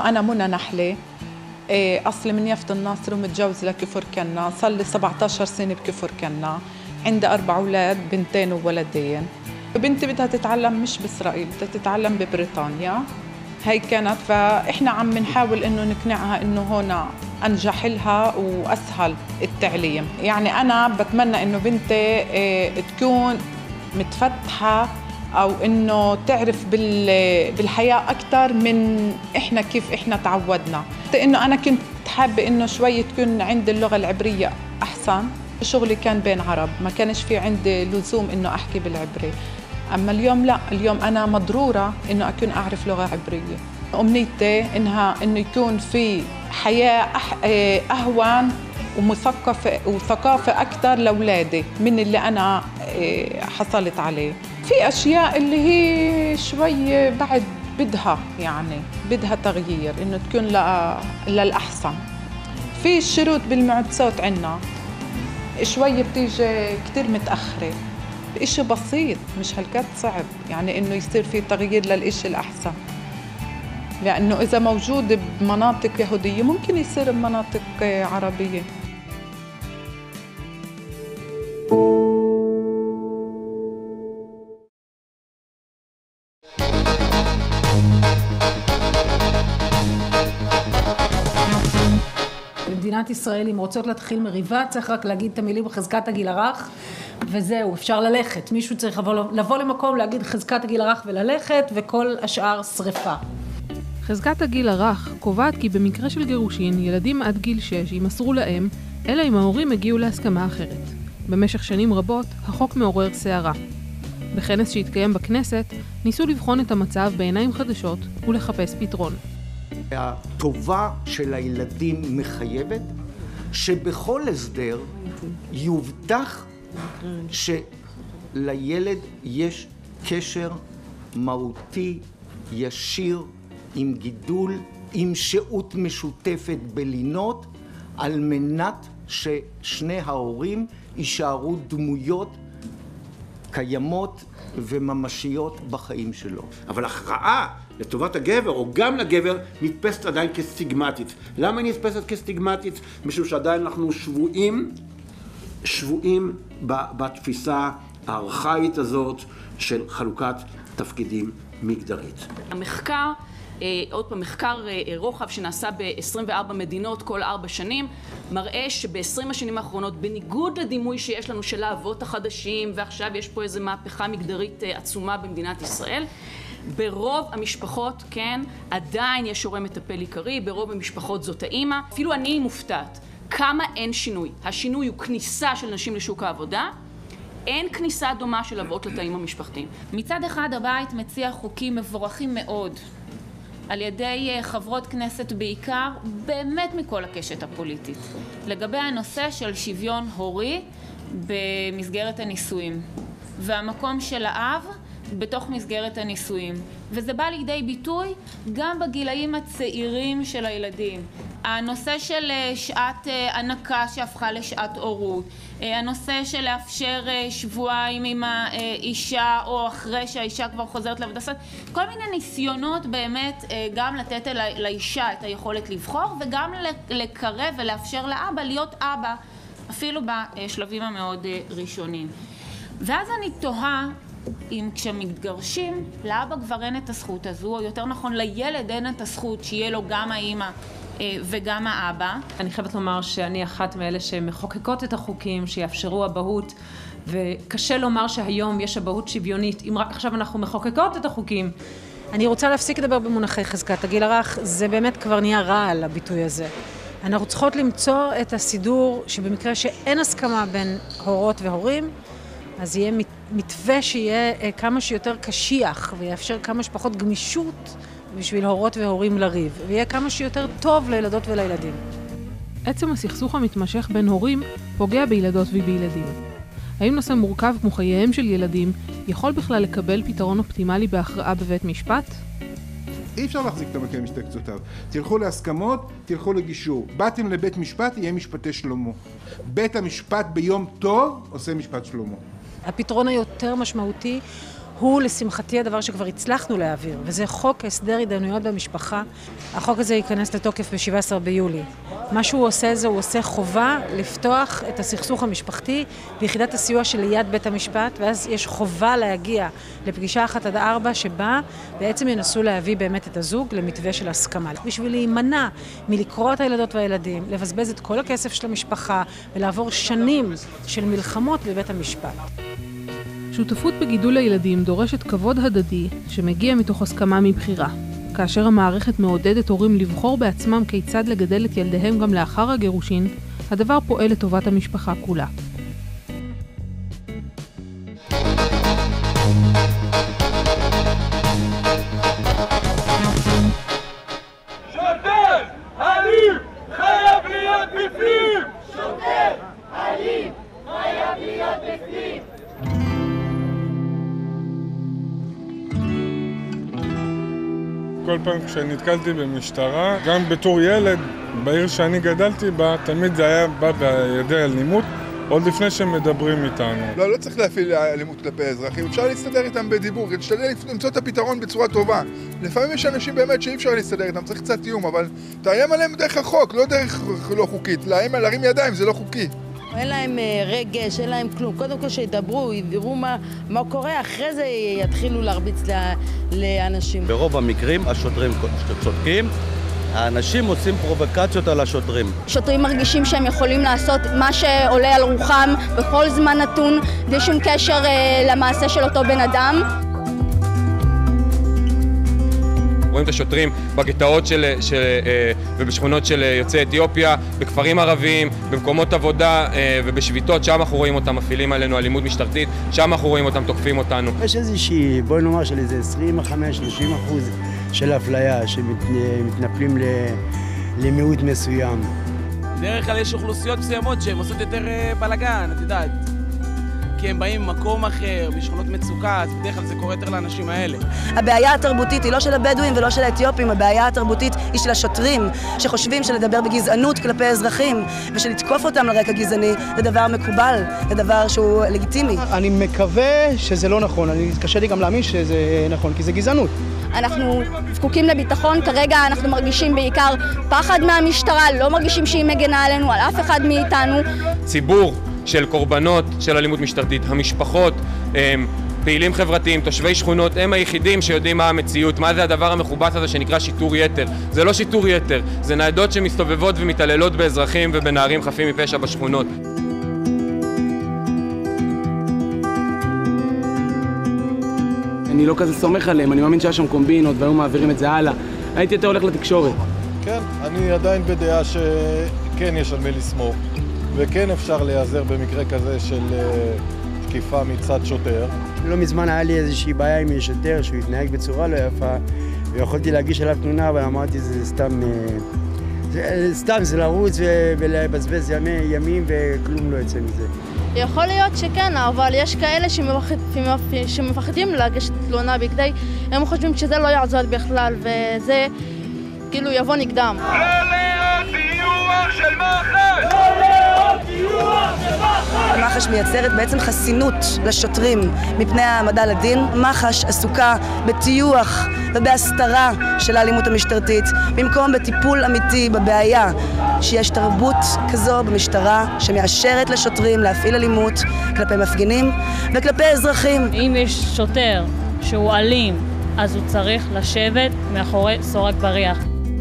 أنا منى نحلة، أصلي من يافت الناصر ومتجوزة لكفر كنا، صار لي 17 سنة بكفر كنا، عندي 4 أولاد، بنتين وولدين. بنتي بدها تتعلم مش بإسرائيل، بدها تتعلم ببريطانيا، هي كانت، فإحنا عم نحاول إنه نقنعها إنه هون أنجح لها وأسهل التعليم. يعني أنا بتمنى إنه بنتي تكون متفتحة أو إنه تعرف بالحياة أكتر من إحنا كيف إحنا تعودنا. إنه أنا كنت حابة إنه شوي تكون عندي اللغة العبرية أحسن. شغلي كان بين عرب، ما كانش في عندي لزوم إنه أحكي بالعبري. أما اليوم لا، اليوم أنا مضرورة إنه أكون أعرف لغة عبرية. أمنيتي إنه يكون في حياة أهون ومثقفة وثقافة أكتر لأولادي من اللي أنا حصلت عليه. في أشياء اللي هي شوي بعد بدها تغيير، إنه تكون للأحسن. في الشروط بالمعدسات عنا شوي بتيجي كتير متأخرة، إشي بسيط مش هالكاد صعب، يعني إنه يصير في تغيير للإشي الأحسن، لأنه إذا موجود بمناطق يهودية ممكن يصير بمناطق عربية. במדינת ישראל, אם רוצות להתחיל מריבה, צריך רק להגיד את המילים חזקת הגיל הרך, וזהו, אפשר ללכת. מישהו צריך לבוא למקום, להגיד חזקת הגיל הרך וללכת, וכל השאר שריפה. חזקת הגיל הרך קובעת כי במקרה של גירושין, ילדים עד גיל 6 יימסרו להם, אלא אם ההורים הגיעו להסכמה אחרת. במשך שנים רבות, החוק מעורר סערה. בכנס שהתקיים בכנסת, ניסו לבחון את המצב בעיניים חדשות ולחפש פתרון. הטובה של הילדים מחייבת שבכל הסדר יובטח שלילד יש קשר מהותי ישיר עם גידול, עם שהות משותפת בלינות, על מנת ששני ההורים יישארו דמויות קיימות וממשיות בחיים שלו. אבל הכרעה לטובת הגבר או גם לגבר נתפסת עדיין כסטיגמטית. למה היא נתפסת כסטיגמטית? משום שעדיין אנחנו שבויים בתפיסה הארכאית הזאת של חלוקת תפקידים מגדרית. המחקר, עוד פעם, מחקר רוחב שנעשה ב-24 מדינות כל 4 שנים, מראה שב-20 השנים האחרונות, בניגוד לדימוי שיש לנו של האבות החדשים, ועכשיו יש פה איזו מהפכה מגדרית עצומה במדינת ישראל, ברוב המשפחות, כן, עדיין יש הורה מטפל עיקרי, ברוב המשפחות זאת האמא. אפילו אני מופתעת כמה אין שינוי. השינוי הוא כניסה של נשים לשוק העבודה, אין כניסה דומה של אבות לתאים המשפחתיים. מצד אחד הבית מציע חוקים מבורכים מאוד, על ידי חברות כנסת בעיקר, באמת מכל הקשת הפוליטית, לגבי הנושא של שוויון הורי במסגרת הנישואים, והמקום של האב בתוך מסגרת הנישואים. וזה בא לידי ביטוי גם בגילאים הצעירים של הילדים. הנושא של שעת הנקה שהפכה לשעת הורות, הנושא של לאפשר שבועיים עם האישה או אחרי שהאישה כבר חוזרת לעבודה, כל מיני ניסיונות באמת גם לתת לאישה את היכולת לבחור וגם לקרב ולאפשר לאבא להיות אבא, אפילו בשלבים המאוד ראשונים. ואז אני תוהה אם כשמתגרשים, לאבא כבר אין את הזכות הזו, או יותר נכון לילד אין את הזכות שיהיה לו גם האמא וגם האבא. אני חייבת לומר שאני אחת מאלה שמחוקקות את החוקים שיאפשרו אבהות, וקשה לומר שהיום יש אבהות שוויונית, אם רק עכשיו אנחנו מחוקקות את החוקים. אני רוצה להפסיק לדבר במונחי חזקת הגיל הרך, זה באמת כבר נהיה רע על הביטוי הזה. אנחנו צריכות למצוא את הסידור שבמקרה שאין הסכמה בין הורות והורים, אז יהיה מתווה שיהיה כמה שיותר קשיח ויאפשר כמה שפחות גמישות בשביל הורות והורים לריב, ויהיה כמה שיותר טוב לילדות ולילדים. עצם הסכסוך המתמשך בין הורים פוגע בילדות ובילדים. האם נושא מורכב כמו חייהם של ילדים יכול בכלל לקבל פתרון אופטימלי בהכרעה בבית משפט? אי אפשר להחזיק את המקרה משתי קצותיו. תלכו להסכמות, תלכו לגישור. באתם לבית משפט, יהיה משפטי שלמה. בית המשפט ביום טוב עושה משפט שלמה. הפתרון היותר משמעותי הוא לשמחתי הדבר שכבר הצלחנו להעביר, וזה חוק הסדר התדיינויות במשפחה. החוק הזה ייכנס לתוקף ב-17 ביולי. מה שהוא עושה זה, הוא עושה חובה לפתוח את הסכסוך המשפחתי ביחידת הסיוע שליד בית המשפט, ואז יש חובה להגיע לפגישה 1-4 שבה בעצם ינסו להביא באמת את הזוג למתווה של הסכמה. בשביל להימנע מלקרוא את הילדות והילדים, לבזבז את כל הכסף של המשפחה ולעבור שנים של מלחמות בבית המשפט. שותפות בגידול הילדים דורשת כבוד הדדי שמגיע מתוך הסכמה מבחירה. כאשר המערכת מעודדת הורים לבחור בעצמם כיצד לגדל את ילדיהם גם לאחר הגירושין, הדבר פועל לטובת המשפחה כולה. שוטר אלים חייב להיות בפנים! שוטר אלים חייב להיות בפנים! כל פעם כשנתקלתי במשטרה, גם בתור ילד, בעיר שאני גדלתי בה, תמיד זה היה בא בידי אלימות, עוד לפני שהם מדברים איתנו. לא צריך להפעיל אלימות כלפי האזרחים, אפשר להסתדר איתם בדיבור, להשתדל למצוא את הפתרון בצורה טובה. לפעמים יש אנשים באמת שאי אפשר להסתדר איתם, צריך קצת איום, אבל תאיים עליהם דרך החוק, לא דרך לא חוקית. להרים ידיים, זה לא חוקי. אין להם רגש, אין להם כלום. קודם כל שידברו, יראו מה קורה, אחרי זה יתחילו להרביץ לאנשים. ברוב המקרים השוטרים שותקים, האנשים עושים פרובוקציות על השוטרים. שוטרים מרגישים שהם יכולים לעשות מה שעולה על רוחם בכל זמן נתון, בלי שום קשר למעשה של אותו בן אדם. רואים את השוטרים בגטאות ובשכונות של יוצאי אתיופיה, בכפרים ערביים, במקומות עבודה ובשביתות, שם אנחנו רואים אותם מפעילים עלינו אלימות משטרתית, שם אנחנו רואים אותם תוקפים אותנו. יש איזושהי, בואי נאמר של איזה 25-30% של אפליה שמתנפלים למיעוט מסוים. בדרך כלל יש אוכלוסיות מסוימות שהן עושות יותר בלגן, את יודעת. כי הם באים ממקום אחר, משכונות מצוקה, אז בדרך כלל זה קורה יותר לאנשים האלה. הבעיה התרבותית היא לא של הבדואים ולא של האתיופים, הבעיה התרבותית היא של השוטרים, שחושבים שלדבר בגזענות כלפי אזרחים, ושלתקוף אותם לרקע גזעני, זה דבר מקובל, זה דבר שהוא לגיטימי. אני מקווה שזה לא נכון, קשה לי גם להאמין שזה נכון, כי זה גזענות. אנחנו זקוקים לביטחון, כרגע אנחנו מרגישים בעיקר פחד מהמשטרה, לא מרגישים שהיא מגנה עלינו, על אף אחד מאיתנו. ציבור של קורבנות של אלימות משטרתית, המשפחות, פעילים חברתיים, תושבי שכונות, הם היחידים שיודעים מה המציאות, מה זה הדבר המכובס הזה שנקרא שיטור יתר. זה לא שיטור יתר, זה ניידות שמסתובבות ומתעללות באזרחים ובנערים חפים מפשע בשכונות. אני לא כזה סומך עליהם, אני מאמין שהיה שם קומבינות והיו מעבירים את זה הלאה. הייתי יותר הולך לתקשורת. כן, אני עדיין בדעה שכן יש על מי לסמוך. וכן אפשר להיעזר במקרה כזה של תקיפה מצד שוטר. לא מזמן היה לי איזושהי בעיה עם שוטר שהוא התנהג בצורה לא יפה, ויכולתי להגיש עליו תלונה, אבל אמרתי זה סתם זה לרוץ ולבזבז ימים וכלום לא יוצא מזה. יכול להיות שכן, אבל יש כאלה שמפחדים להגיש תלונה בכדי, הם חושבים שזה לא יעזור בכלל, וזה כאילו יבוא נגדם. של מח"ש! מח"ש מייצרת בעצם חסינות לשוטרים מפני העמדה לדין. מח"ש עסוקה בטיוח ובהסתרה של האלימות המשטרתית, במקום בטיפול אמיתי בבעיה שיש תרבות כזו במשטרה שמאשרת לשוטרים להפעיל אלימות כלפי מפגינים וכלפי אזרחים. אם יש שוטר שהוא אלים, אז הוא צריך לשבת מאחורי סורג בריח.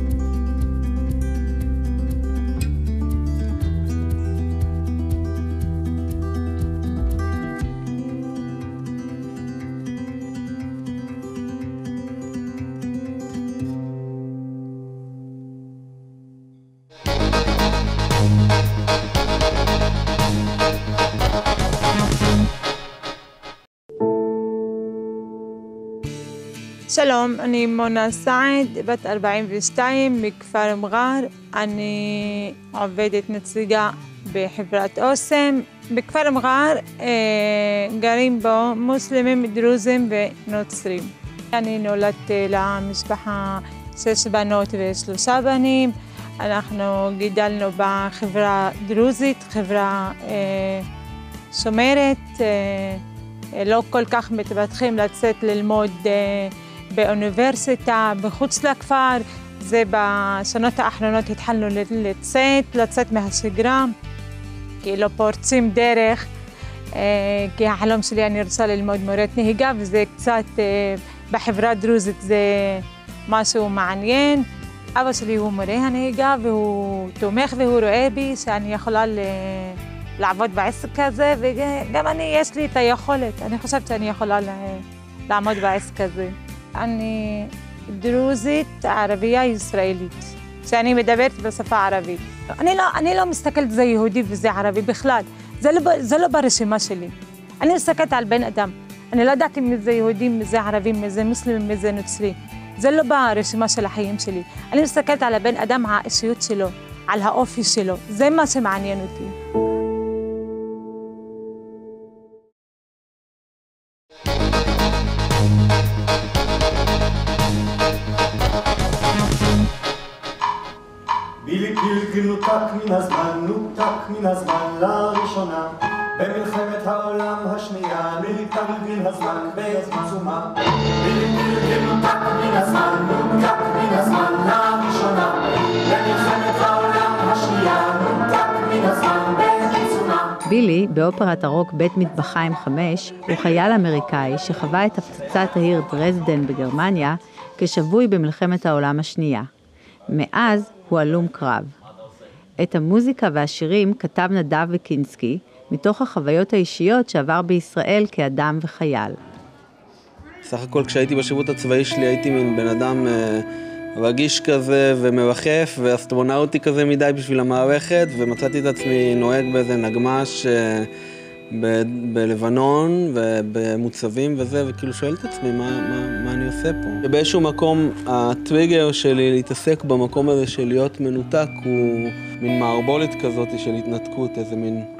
שלום, אני מונה סעד, בת 42 מכפר מג'אר. אני עובדת נציגה בחברת אוסם. בכפר מג'אר גרים בו מוסלמים, דרוזים ונוצרים. אני נולדתי למשפחה 6 בנות ו3 בנים. אנחנו גידלנו בחברה דרוזית, חברה שומרת, לא כל כך מתפתחים לצאת ללמוד באוניברסיטה, בחוץ לכפר. זה בשנות האחרונות התחלנו לצאת מהשגרה, כאילו פורצים דרך, כי החלום שלי אני רוצה ללמוד מורת נהיגה, וזה קצת בחברה הדרוזית זה משהו מעניין. אבא שלי הוא מורה הנהיגה והוא תומך והוא רואה בי שאני יכולה לעבוד בעסק הזה, וגם אני, יש לי את היכולת, אני חושבת שאני יכולה לעמוד בעסק הזה. אני דרוזית, ערבייה, ישראלית, שאני מדברת בשפה הערבית. אני לא מסתכלת זה יהודי וזה ערבי בכלל, זה לא ברשימה שלי. אני מסתכלת על בן אדם, אני לא יודעת אם זה יהודי, מי זה ערבי, מי זה מוסלמי, מי זה נוצרי. זה לא ברשימה של החיים שלי. אני מסתכלת על הבן אדם, האישיות שלו, על האופי שלו, זה מה שמעניין אותי. בילי פילגל נותק מן הזמן לראשונה במלחמת העולם השנייה, בילי פילגל הזמן בעיצומה. בילי פילגל נותק מן הזמן לראשונה במלחמת העולם השנייה, נותק מן הזמן בעיצומה. בילי, באופרת הרוק בית מטבחיים 5, הוא חייל אמריקאי שחווה את הפצצת העיר דרזדן בגרמניה כשבוי במלחמת העולם השנייה. מאז הוא הלום קרב. את המוזיקה והשירים כתב נדב וקינסקי, מתוך החוויות האישיות שעבר בישראל כאדם וחייל. סך הכל כשהייתי בשירות הצבאי שלי הייתי מין בן אדם רגיש כזה ומרחף ואסטרונאוטי כזה מדי בשביל המערכת, ומצאתי את עצמי נוהג באיזה נגמש בלבנון ובמוצבים וזה, וכאילו שואל את עצמי מה אני עושה פה. באיזשהו מקום הטריגר שלי להתעסק במקום הזה של להיות מנותק הוא מין מערבולת כזאת של התנתקות, איזה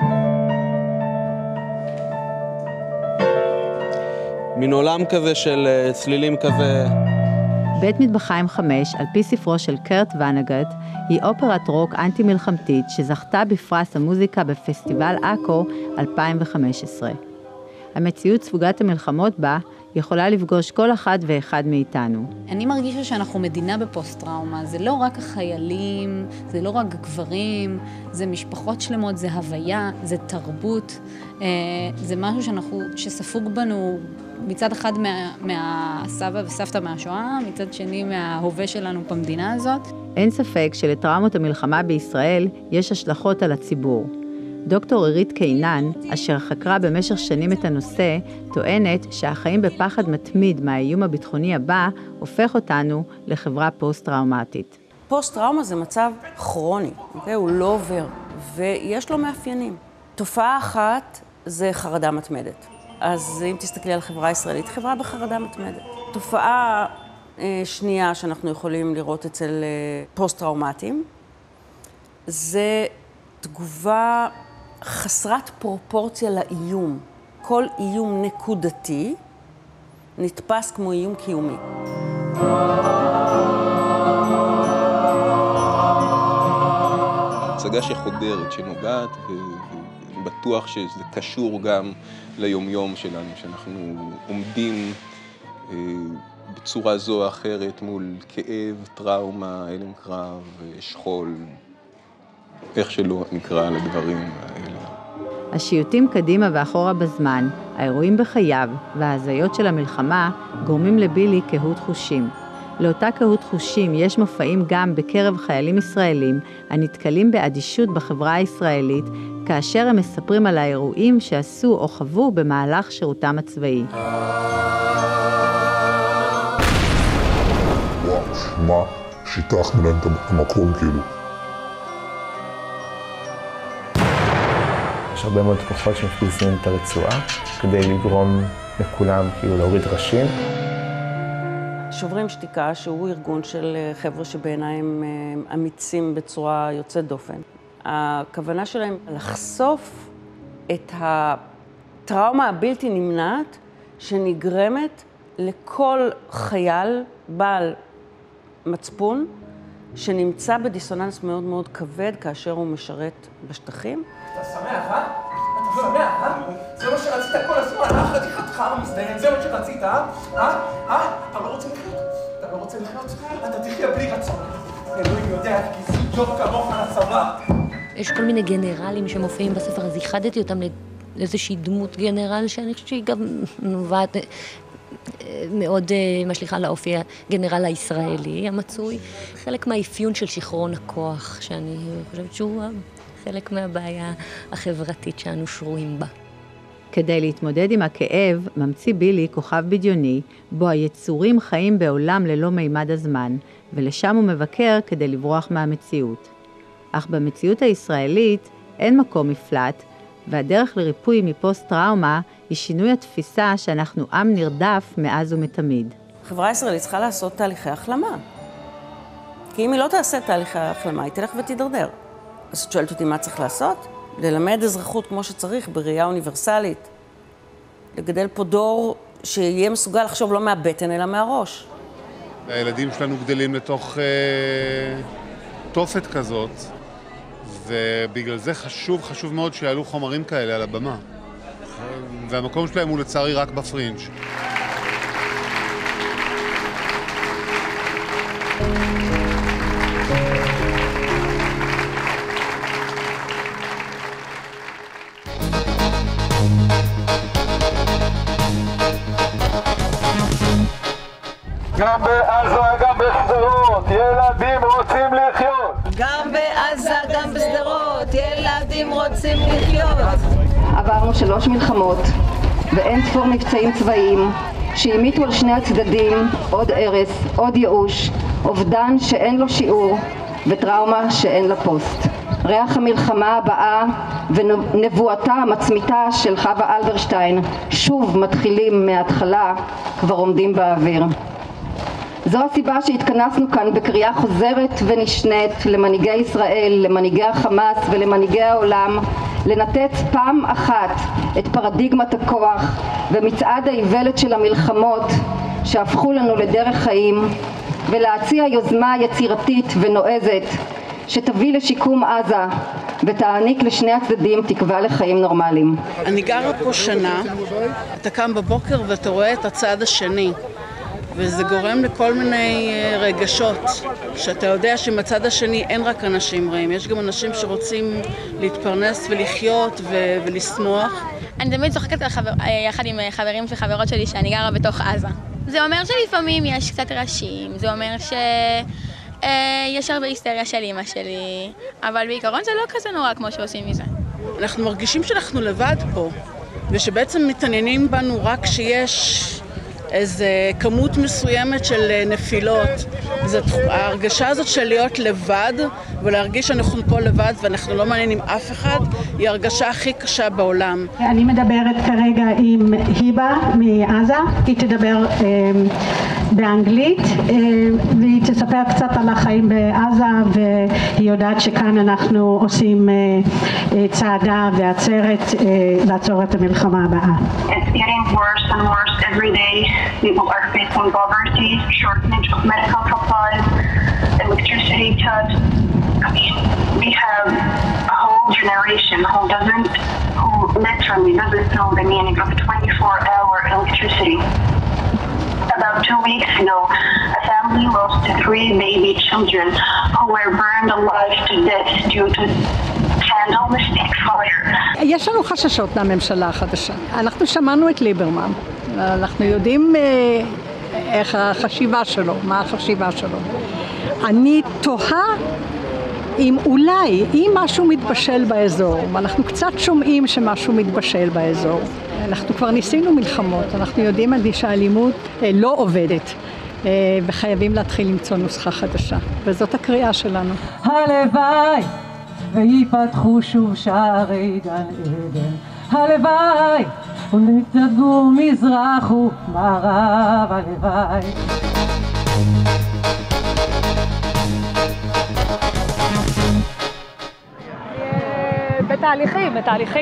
מין עולם כזה של צלילים כזה. בית מטבחיים 5, על פי ספרו של קרט ונגט, היא אופרת רוק אנטי-מלחמתית שזכתה בפרס המוזיקה בפסטיבל אקו 2015. המציאות ספוגת המלחמות בה יכולה לפגוש כל אחד ואחד מאיתנו. אני מרגישה שאנחנו מדינה בפוסט-טראומה. זה לא רק החיילים, זה לא רק גברים, זה משפחות שלמות, זה הוויה, זה תרבות. זה משהו שספוג בנו מצד אחד מהסבא וסבתא מהשואה, מצד שני מההווה שלנו במדינה הזאת. אין ספק שלטראומות המלחמה בישראל יש השלכות על הציבור. דוקטור עירית קינן, אשר חקרה במשך שנים את הנושא, טוענת שהחיים בפחד מתמיד מהאיום הביטחוני הבא, הופך אותנו לחברה פוסט-טראומטית. פוסט-טראומה זה מצב כרוני, הוא לא עובר, ויש לו מאפיינים. תופעה אחת זה חרדה מתמדת. אז אם תסתכלי על החברה הישראלית, חברה בחרדה מתמדת. תופעה שנייה שאנחנו יכולים לראות אצל פוסט-טראומטיים, זה תגובה חסרת פרופורציה לאיום. כל איום נקודתי נתפס כמו איום קיומי. הצגה שחודרת, שנוגעת, ואני בטוח שזה קשור גם ליומיום שלנו, שאנחנו עומדים בצורה זו או אחרת מול כאב, טראומה, הלם קרב, שכול, איך שלא נקרא לדברים האלה. השיוטים קדימה ואחורה בזמן, האירועים בחייו וההזיות של המלחמה גורמים לבילי קהות חושים. לאותה קהות חושים יש מופעים גם בקרב חיילים ישראלים הנתקלים באדישות בחברה הישראלית, כאשר הם מספרים על האירועים שעשו או חוו במהלך שירותם הצבאי. וואו, מה? שיטחנו להם את המקום כאילו. יש הרבה מאוד כוחות שמפגיזים את הרצועה כדי לגרום לכולם כאילו להוריד ראשים. שוברים שתיקה, שהוא ארגון של חבר'ה שבעיניי הם אמיצים בצורה יוצאת דופן. הכוונה שלהם לחשוף את הטראומה הבלתי נמנעת שנגרמת לכל חייל בעל מצפון שנמצא בדיסוננס מאוד מאוד כבד כאשר הוא משרת בשטחים. אתה שמח, אה? אתה שמח, אה? זה מה שרצית כל הזמן, חתיכת חרא מזדיין, זה מה שרצית, אה? אתה לא רוצה לחיות? אתה לא רוצה לחיות? אתה תחיה בלי רצון. אלוהים יודע, כי זידות כמוך על הצבא. יש כל מיני גנרלים שמופיעים בספר, אז ייחדתי אותם לאיזושהי דמות גנרל, שאני חושבת שהיא גם נובעת מאוד משליחה לאופי הגנרל הישראלי המצוי. חלק מהאפיון של שיכרון הכוח, שאני חושבת שהוא חלק מהבעיה החברתית שאנו שרויים בה. כדי להתמודד עם הכאב, ממציא בילי כוכב בדיוני, בו היצורים חיים בעולם ללא מימד הזמן, ולשם הוא מבקר כדי לברוח מהמציאות. אך במציאות הישראלית אין מקום מפלט, והדרך לריפוי מפוסט-טראומה היא שינוי התפיסה שאנחנו עם נרדף מאז ומתמיד. החברה הישראלית צריכה לעשות תהליכי החלמה. כי אם היא לא תעשה תהליכי החלמה, היא תלך ותידרדר. אז את שואלת אותי מה צריך לעשות? ללמד אזרחות כמו שצריך, בראייה אוניברסלית. לגדל פה דור שיהיה מסוגל לחשוב לא מהבטן אלא מהראש. הילדים שלנו גדלים לתוך תופת כזאת, ובגלל זה חשוב מאוד שיעלו חומרים כאלה על הבמה. והמקום שלהם הוא לצערי רק בפרינג'. גם בעזה, גם בשדרות, ילדים רוצים לחיות. גם בעזה, גם בשדרות, ילדים רוצים לחיות. עברנו 3 מלחמות ואין ספור מבצעים צבאיים שהמיתו על שני הצדדים עוד הרס, עוד ייאוש, אובדן שאין לו שיעור וטראומה שאין לה פוסט. ריח המלחמה הבאה ונבואתה המצמיתה של חווה אלברשטיין שוב מתחילים מההתחלה, כבר עומדים באוויר. זו הסיבה שהתכנסנו כאן בקריאה חוזרת ונשנית למנהיגי ישראל, למנהיגי החמאס ולמנהיגי העולם, לנתץ פעם אחת את פרדיגמת הכוח ומצעד האיוולת של המלחמות שהפכו לנו לדרך חיים, ולהציע יוזמה יצירתית ונועזת שתביא לשיקום עזה ותעניק לשני הצדדים תקווה לחיים נורמליים. אני גרה פה שנה, אתה קם בבוקר ואתה רואה את הצד השני, וזה גורם לכל מיני רגשות, שאתה יודע שבצד השני אין רק אנשים רעים, יש גם אנשים שרוצים להתפרנס ולחיות ולשמוח. אני תמיד צוחקת יחד עם חברים וחברות שלי שאני גרה בתוך עזה. זה אומר שלפעמים יש קצת ראשים, זה אומר יש הרבה היסטריה של אמא שלי, אבל בעיקרון זה לא כזה נורא כמו שעושים מזה. אנחנו מרגישים שאנחנו לבד פה, ושבעצם מתעניינים בנו רק שיש איזו כמות מסוימת של נפילות. ההרגשה הזאת של להיות לבד ולהרגיש שאנחנו פה לבד ואנחנו לא מעניינים אף אחד, היא הרגשה הכי קשה בעולם. אני מדברת כרגע עם היבה מעזה, היא תדבר באנגלית והיא תספר קצת על החיים בעזה, והיא יודעת שכאן אנחנו עושים צעדה ועצרת לעצור את המלחמה הבאה. It's getting worse and worse every day. People are facing poverty, shortage of medical supplies, electricity cuts. I mean, we have a whole generation who literally doesn't know the meaning of 24-hour electricity. About 2 weeks ago, a family lost 3 baby children who were burned alive to death due to candlestick fire. יש לנו חששות מהממשלה החדשה. אנחנו שמענו את ליברמן. אנחנו יודעים איך החשיבה שלו, מה החשיבה שלו. אני תוהה אם אולי, אם משהו מתבשל באזור, ואנחנו קצת שומעים שמשהו מתבשל באזור. אנחנו כבר ניסינו מלחמות, אנחנו יודעים שהאלימות לא עובדת, וחייבים להתחיל למצוא נוסחה חדשה, וזאת הקריאה שלנו. הלוואי ויפתחו שוב שערי גן עדן, הלוואי ונתגור מזרח ומערב, הלוואי. בתהליכים.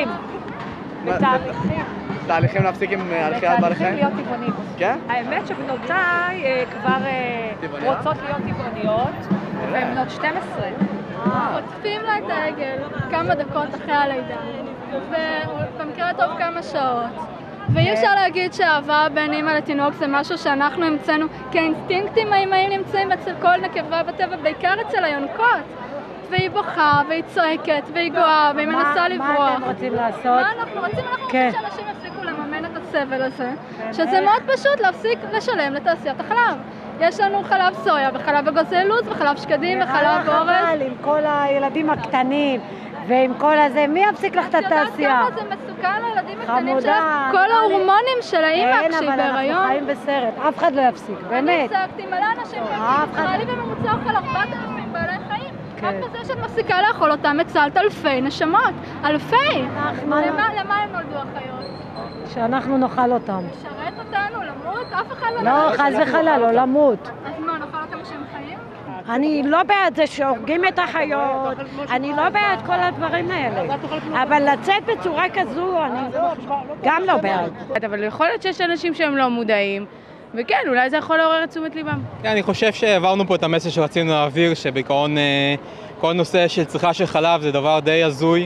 תהליכים להפסיק עם הלכיית בעלי חיים? בתהליכים להיות טבעונים. כן? האמת שבנותיי כבר רוצות להיות טבעוניות, והן בנות 12. חוטפים לה את העגל כמה דקות אחרי הלידה, ובמקרה טוב כמה שעות, ואי אפשר להגיד שאהבה בין אימא לתינוק זה משהו שאנחנו המצאנו, כי האינסטינקטים האימהיים נמצאים אצל כל נקבה בטבע, בעיקר אצל היונקות. והיא בוכה, והיא צועקת, והיא גואה, והיא מנסה לברוח. מה אתם רוצים לעשות? מה אנחנו רוצים? אנחנו רוצים שאנשים יפסיקו לממן את הסבל הזה, שזה מאוד פשוט להפסיק לשלם לתעשיית החלב. יש לנו חלב סויה, וחלב אגוזי לוז, וחלב שקדים, וחלב אורז. חבל עם כל הילדים הקטנים. ועם כל הזה, מי יפסיק לך את התעשייה? את יודעת כמה זה מסוכן לילדים הקטנים שלך? כל ההורמונים של האמא כשהיא בהיריון. כן, אבל אנחנו חיים בסרט, אף אחד לא יפסיק, באמת. אני הפסקתי מלא אנשים כאלה, לי בממוצע אוכל 4,000 בעלי חיים. רק בזה שאת מפסיקה לאכול אותם הצלת אלפי נשמות. אלפי! למה הם נולדו החיות? שאנחנו נאכל אותם. לשרת אותנו, למות? אף אחד לא... לא, חס וחלילה, לא למות. אז מה, נאכל אותם כשהם חיים? אני לא בעד זה שהורגים את החיות, אני לא בעד כל הדברים האלה, אבל לצאת בצורה כזו, אני גם לא בעד. אבל יכול להיות שיש אנשים שהם לא מודעים, וכן, אולי זה יכול לעורר את תשומת ליבם. אני חושב שהעברנו פה את המסר שרצינו להעביר, שבעיקרון כל נושא של צריכה של חלב זה דבר די הזוי,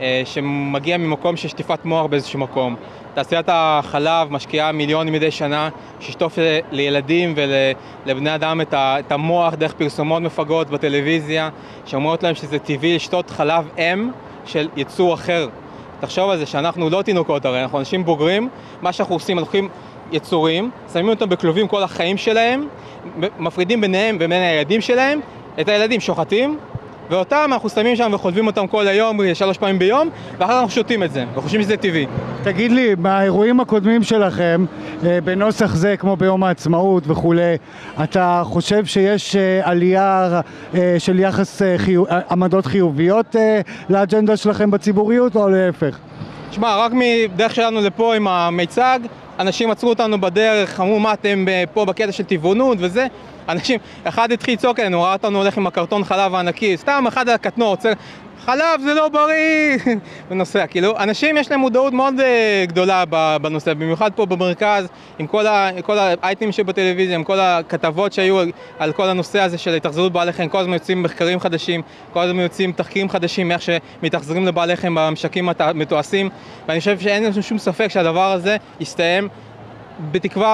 שמגיע ממקום של שטיפת מוח באיזשהו מקום. תעשיית החלב משקיעה מיליונים מדי שנה, ששטוף לילדים ולבני אדם את המוח דרך פרסומות מפגרות בטלוויזיה, שאומרות להם שזה טבעי לשתות חלב אם של יצור אחר. תחשוב על זה שאנחנו לא תינוקות הרי, אנחנו אנשים בוגרים, מה שאנחנו עושים, אנחנו לוקחים יצורים, שמים אותם בכלובים כל החיים שלהם, מפרידים ביניהם ובין הילדים שלהם, את הילדים שוחטים, ואותם אנחנו שמים שם וחולבים אותם כל היום, 3 פעמים ביום, ואחר אנחנו שותים את זה, וחושבים שזה טבעי. תגיד לי, באירועים הקודמים שלכם, בנוסח זה, כמו ביום העצמאות וכו', אתה חושב שיש עלייה של יחס עמדות חיוביות לאג'נדה שלכם בציבוריות, או להפך? תשמע, רק מדרך שלנו לפה עם המיצג, אנשים עצרו אותנו בדרך, אמרו מה אתם פה בקטע של טבעונות וזה, אנשים, אחד התחיל לצעוק עלינו, ראה אותנו הולך עם הקרטון חלב הענקי, סתם אחד על הקטנוע עוצר, חלב זה לא בריא, ונוסע, כאילו, אנשים יש להם מודעות מאוד גדולה בנושא, במיוחד פה במרכז, עם כל האייטמים שבטלוויזיה, עם כל הכתבות שהיו על כל הנושא הזה של התאכזרות בעלי חיים, כל הזמן יוצאים מחקרים חדשים, כל הזמן יוצאים תחקירים חדשים, איך שמתאכזרים לבעלי חיים במשקים המתועשים, ואני חושב שאין לנו שום ספק שהדבר הזה יסתיים, בתקווה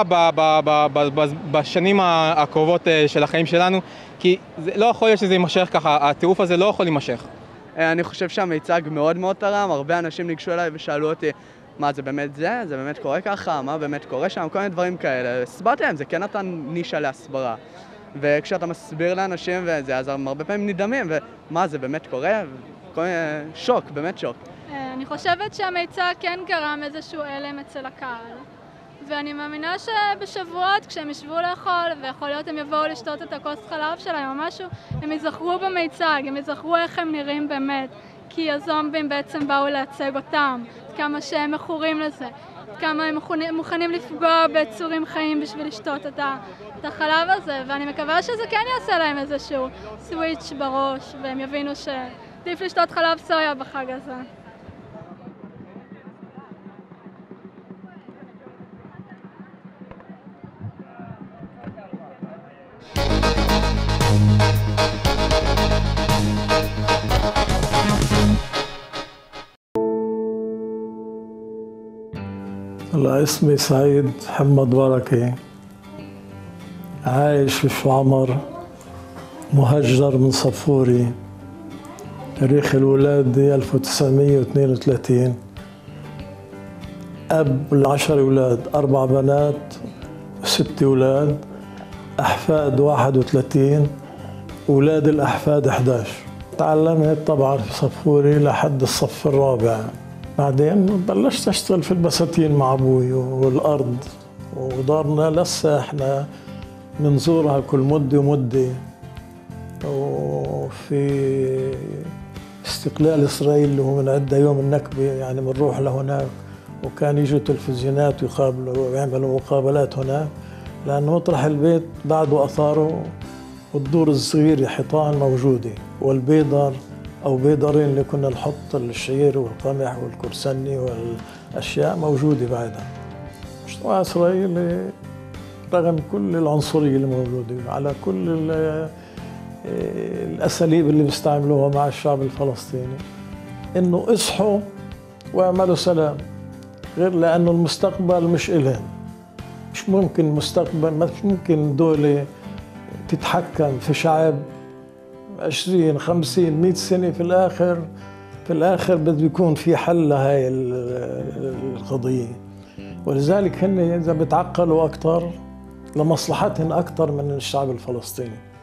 בשנים הקרובות של החיים שלנו, כי לא יכול להיות שזה יימשך ככה, הטירוף הזה לא יכול להימשך. אני חושב שהמיצג מאוד מאוד תרם, הרבה אנשים ניגשו אליי ושאלו אותי מה זה באמת זה? זה באמת קורה ככה? מה באמת קורה שם? כל מיני דברים כאלה. הסברתי להם, זה כן נתן נישה להסברה. וכשאתה מסביר לאנשים וזה, אז הם הרבה פעמים נדהמים, ומה זה באמת קורה? שוק, באמת שוק. אני חושבת שהמיצג כן גרם איזשהו אלם אצל הקהל. ואני מאמינה שבשבועות כשהם ישבו לאכול, ויכול להיות הם יבואו לשתות את הכוס חלב שלהם או משהו, הם יזכרו במיצג, הם יזכרו איך הם נראים באמת, כי הזומבים בעצם באו להצג אותם, כמה שהם מכורים לזה, כמה הם מוכנים לפגוע ביצורים חיים בשביל לשתות את החלב הזה, ואני מקווה שזה כן יעשה להם איזשהו סוויץ' בראש, והם יבינו שעדיף לשתות חלב סויה בחג הזה. الله اسمي سعيد محمد بركة، عايش في شوعمر، مهجر من صفوري، تاريخ الولادة 1932، أب ل10 أولاد، 4 بنات و6 أولاد، أحفاد 31، أولاد الأحفاد 11. تعلمت طبعا في صفوري لحد الصف الرابع، بعدين بلشت أشتغل في البساتين مع أبوي والأرض، ودارنا لسه إحنا بنزورها كل مدة ومدة، وفي استقلال إسرائيل اللي هو من عدة يوم النكبة يعني بنروح لهناك، وكان يجوا تلفزيونات ويقابلوا ويعملوا مقابلات هناك، لأن مطرح البيت بعده أثاره والدور الصغيرة حيطان موجودة، والبيدر أو بيدرين اللي كنا نحط الشعير والقمح والكرسني والأشياء موجودة بعدها. مجتمع إسرائيلي رغم كل العنصرية اللي موجودة على كل الأساليب اللي بيستعملوها مع الشعب الفلسطيني، إنه اصحوا واعملوا سلام، غير لأنه المستقبل مش إلهم. مش ممكن مستقبل، مش ممكن دولة تتحكم في شعب 20 50 100 سنة. في الآخر بده يكون في حل لهاي القضية. ولذلك هن إذا بتعقلوا أكتر لمصلحتهم أكتر من الشعب الفلسطيني.